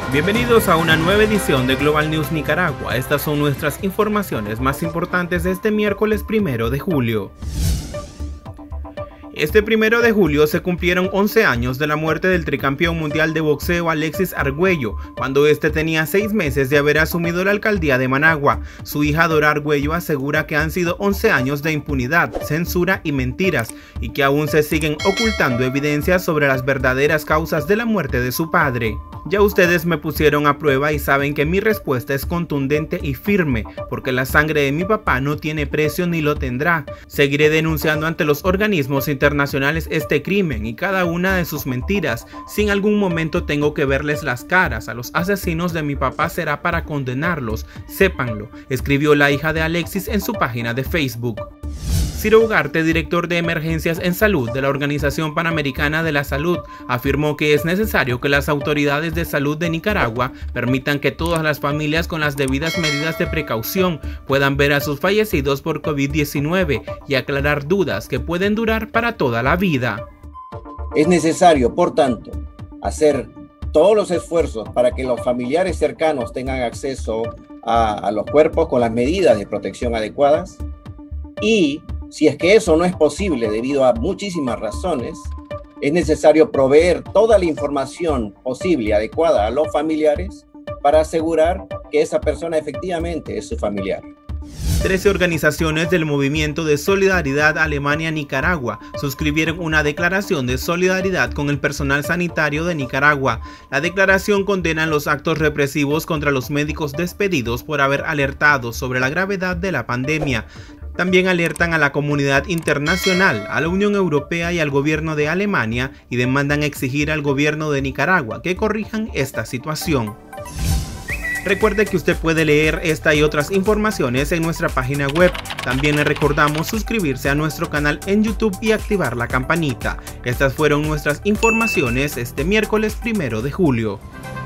Bienvenidos a una nueva edición de Global News Nicaragua. Estas son nuestras informaciones más importantes de este miércoles 1 de julio. Este 1 de julio se cumplieron 11 años de la muerte del tricampeón mundial de boxeo Alexis Argüello, cuando este tenía 6 meses de haber asumido la alcaldía de Managua. Su hija Dora Argüello asegura que han sido 11 años de impunidad, censura y mentiras, y que aún se siguen ocultando evidencias sobre las verdaderas causas de la muerte de su padre. Ya ustedes me pusieron a prueba y saben que mi respuesta es contundente y firme, porque la sangre de mi papá no tiene precio ni lo tendrá. Seguiré denunciando ante los organismos internacionales este crimen y cada una de sus mentiras. Si en algún momento tengo que verles las caras a los asesinos de mi papá, será para condenarlos, sépanlo, escribió la hija de Alexis en su página de Facebook. Ciro Ugarte, director de Emergencias en Salud de la Organización Panamericana de la Salud, afirmó que es necesario que las autoridades de salud de Nicaragua permitan que todas las familias con las debidas medidas de precaución puedan ver a sus fallecidos por COVID-19 y aclarar dudas que pueden durar para toda la vida. Es necesario, por tanto, hacer todos los esfuerzos para que los familiares cercanos tengan acceso a los cuerpos con las medidas de protección adecuadas y si es que eso no es posible debido a muchísimas razones, es necesario proveer toda la información posible y adecuada a los familiares para asegurar que esa persona efectivamente es su familiar. 13 organizaciones del Movimiento de Solidaridad Alemania-Nicaragua suscribieron una declaración de solidaridad con el personal sanitario de Nicaragua. La declaración condena los actos represivos contra los médicos despedidos por haber alertado sobre la gravedad de la pandemia. También alertan a la comunidad internacional, a la Unión Europea y al gobierno de Alemania y demandan exigir al gobierno de Nicaragua que corrijan esta situación. Recuerde que usted puede leer esta y otras informaciones en nuestra página web. También le recordamos suscribirse a nuestro canal en YouTube y activar la campanita. Estas fueron nuestras informaciones este miércoles 1 de julio.